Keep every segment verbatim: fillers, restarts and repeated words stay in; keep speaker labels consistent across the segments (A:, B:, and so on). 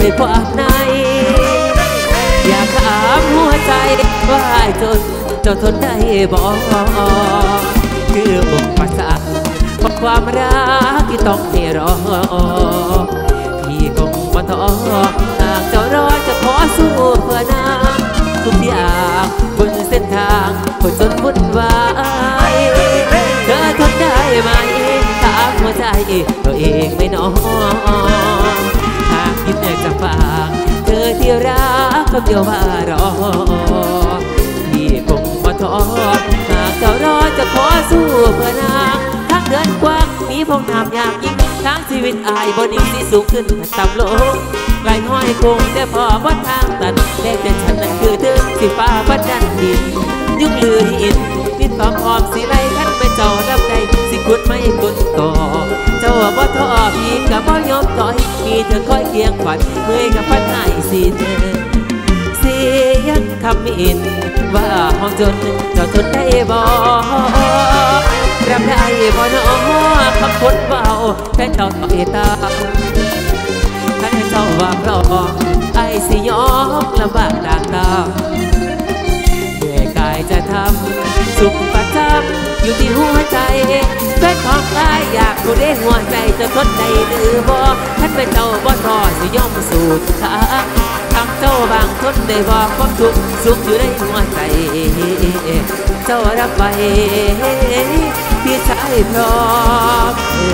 A: ด้วยความในอยากถามหัวใจว่าจนเจ้าทนได้บ่คือบุกประสาเพราะความรักที่ต้องให้รอพี่คงบ่ท้อหากเจ้ารอจะขอสู้เพื่อนางทุกอย่างบนเส้นทางก็จนวุ่นวายเธอทนได้ไหมถามหัวใจตัวเองไม่น้อยหากคิดอยากจะฝากเธอที่รักคำเดียวว่ารอพี่คงบ่ท้อหากเจ้ารอจะขอสู้เพื่อนางทั้งเดินกว้างมีพงน้ำยากยิ่งทั้งชีวิตอายบนดิ่งที่สูงขึ้นต่ำลงไกลห้อยคงแต่พอวัดทางตันแต่แต่ฉันนั้นคือเธอสิฟ้าบัดดันดินยุ่งลือหินนิดความหอมสีไรท่านไม่เจ้ารับใจสิกุดไม่กุนต่อเจ้าบ่ท้อพี่กับบ่ยอมต่อยมีเธอคอยเคียงขวัญเมื่อยกับพันให้สิเธอเสียงคำมินว่าห้องจนเจ้าทนได้บ่รับได้บ่น้อคำพูดเบาแค่เจ้าต่อยตาแค่เจ้าว่าเพราะไอ้สิยอมลำบากต่างตาเหนื่อยกายจะทำสุขประจำอยู่ที่หัวใจแฟนของกายอยากรู้ได้หัวใจจะทนได้หรือบ่ท่านเป็นเจ้าบ่ท้อสิยอมสู้ทางทำเจ้าบางทนได้บ่ความทุกข์สุขอยู่ในหัวใจเจ้ารับไปพี่ชายพร้อม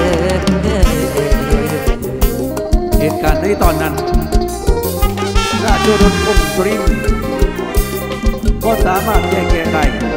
B: เหตุการณ์ในตอนนั้นราชรถองค์สุรินทร์ก็สามารถแก้แก้ได้